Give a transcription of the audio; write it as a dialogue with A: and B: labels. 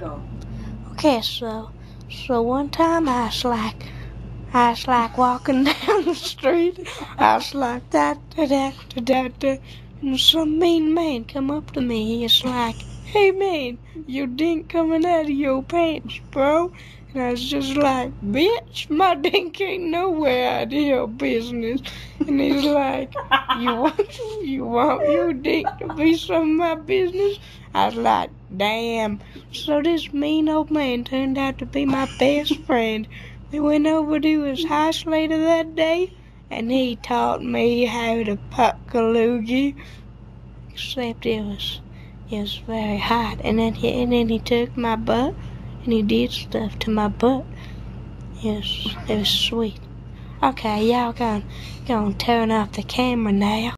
A: Go.
B: Okay, so one time I was like walking down the street. I was like that, and some mean man come up to me. He's like, "Hey man, your dink coming out of your pants, bro." And I was just like, "Bitch, my dink ain't nowhere out of your business." And he's like, you want your dink to be some of my business?" I was like, "Damn." So this mean old man turned out to be my best friend. We went over to his house later that day, and he taught me how to putt kaloogie. Except it was very hot. And then he took my butt, and he did stuff to my butt. It was sweet. Okay, y'all gonna turn off the camera now.